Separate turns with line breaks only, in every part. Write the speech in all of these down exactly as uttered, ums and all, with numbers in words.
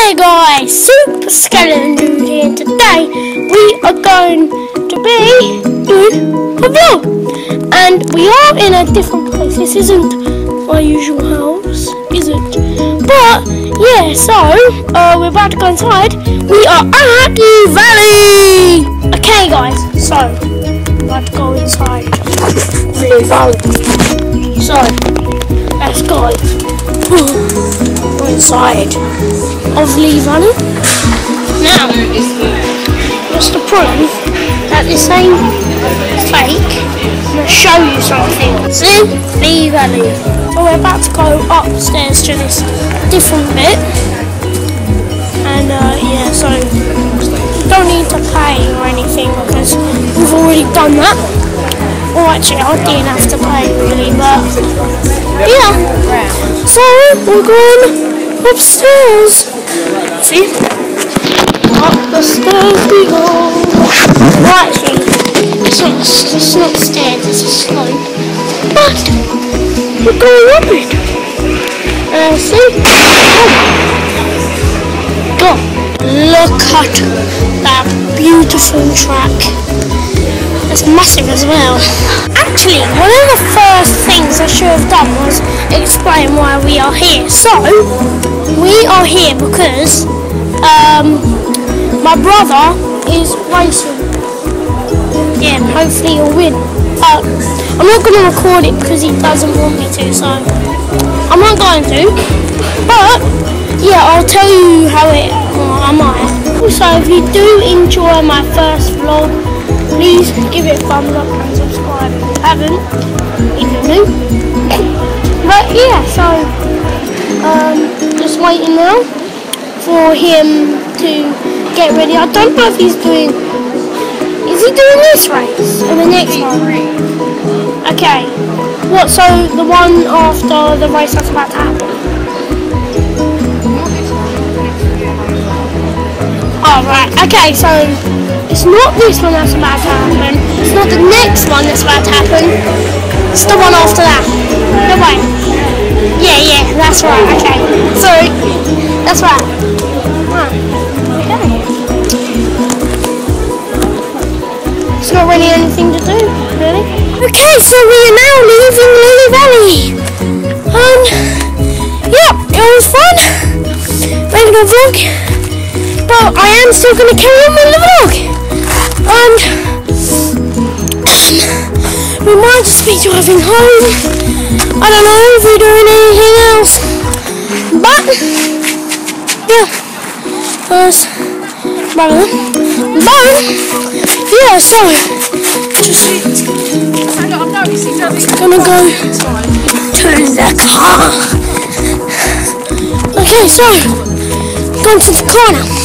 Hey guys, Super Skeleton Dude here. Today we are going to be doing a vlog, and we are in a different place. This isn't my usual house, is it? But yeah, so uh, we're about to go inside. We are at the valley. Okay guys, so we're about to go inside the valley. So let's go. We're inside of Lee Valley. Now, just to prove that this ain't fake, I'm going to show you something. See? Lee Valley. So we're about to go upstairs to this different bit. And uh, yeah, so you don't need to pay or anything because we've already done that. Well, actually, I didn't have to pay really, but yeah. So we're going upstairs. See? Up the stairs we go. Well, actually, it's not, it's not stairs, it's a slope. But we're going up it. Uh, see? God, look at that beautiful track. It's massive as well. Actually, one of the first things I should have done was explain why we are here. So, we are here because um, my brother is racing. Yeah, and hopefully he'll win. But I'm not going to record it because he doesn't want me to, so I'm not going to. But yeah, I'll tell you how it. Well, I might. Also, if you do enjoy my first vlog, please give it a thumbs up and subscribe if you haven't, if you're new. But yeah, so um, just waiting now for him to get ready. I don't know if he's doing. Is he doing this race or the next one? Okay. What? So the one after the race that's about to happen. Oh right. Okay. So. It's not this one that's about to happen. It's not the next one that's about to happen. It's the one after that. No way. Yeah, yeah, that's right. Okay. Sorry. That's right. Right. Okay. It's not really anything to do, really. Okay, so we are now leaving Lee Valley. Um, yeah, it was fun. Making a vlog. But I am still going to carry on with the vlog. And we might just be driving home. I don't know if we're doing anything else. But yeah, there's brother. But yeah, so just gonna go to the car. Okay, so going to the car now.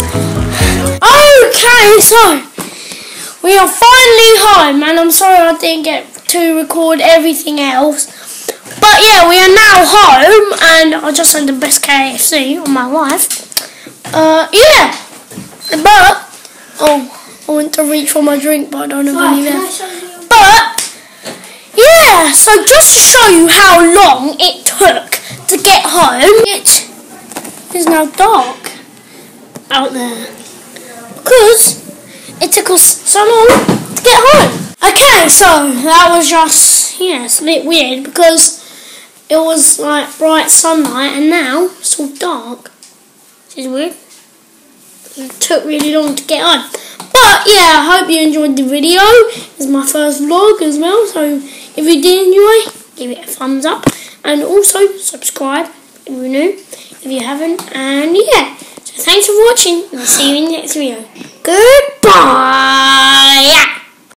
Okay, so we are finally home, and I'm sorry I didn't get to record everything else. But yeah, we are now home, and I just had the best K F C on my life. Uh, yeah, but oh, I went to reach for my drink, but I don't have any left. But yeah, so just to show you how long it took to get home, it is now dark out there because it took us so long to get home. Okay, so that was just, yeah, it's a bit weird because it was like bright sunlight and now it's all dark. Which is weird. It took really long to get home. But yeah, I hope you enjoyed the video. It's my first vlog as well, so if you did enjoy, give it a thumbs up. And also subscribe if you're new, if you haven't. And yeah, so thanks for watching and I'll see you in the next video. Goodbye!